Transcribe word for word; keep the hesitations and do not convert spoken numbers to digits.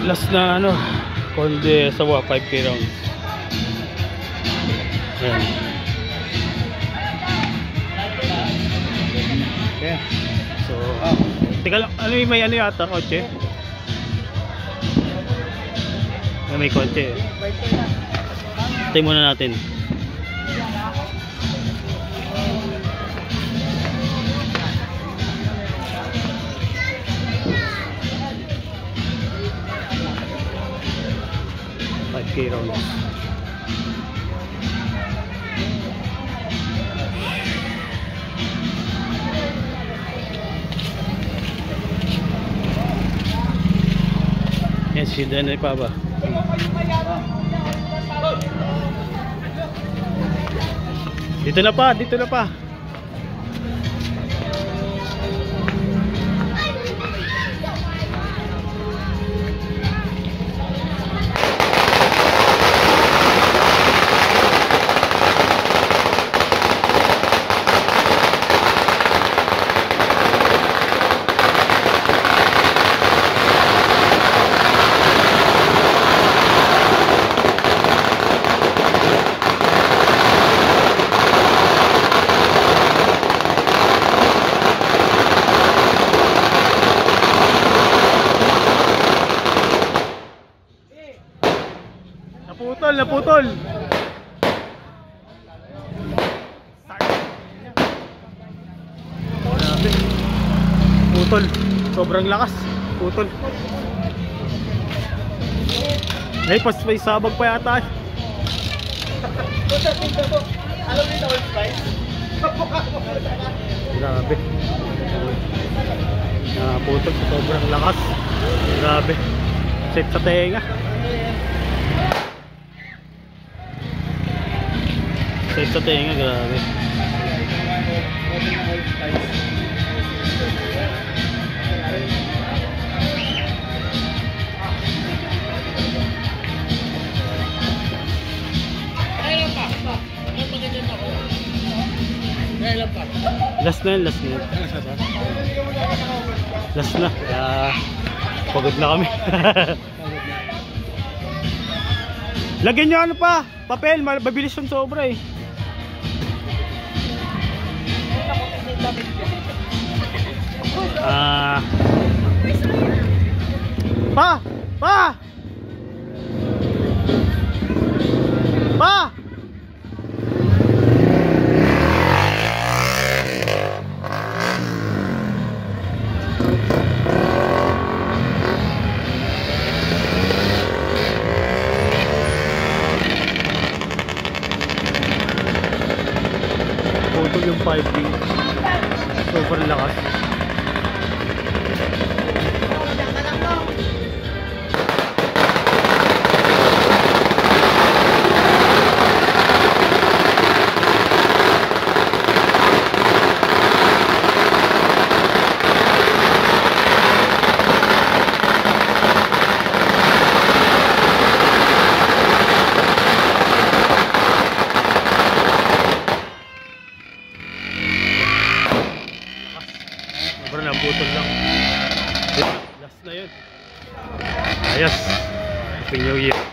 Last na ano, Conde sawa five K rounds. Ayan. Okay. So, oh. Teka lang, ano yung may ano yata, kotse? May kotse. Tayo muna natin. five K rounds. Yan si Danay pa ba? Dito na pa, dito na pa. Naputol, naputol. Putol, sobrang lakas. Putol. Ay, pas may sabag pa yata. Alam mo yung old spice? Grabe. Naputol, sobrang lakas. Grabe. Set sa tenga. Set sa tenga, grabe. Last na yun, last na yun. Last na. Kaya pagod na kami. Lagyan nyo ano pa, papel, mabilis yung sobra eh. Ah, pa! Pa! Pa! Putol yung five K. Super lakas. Sobrang naputol lang. Last na yun. Ayos. Happy New Year.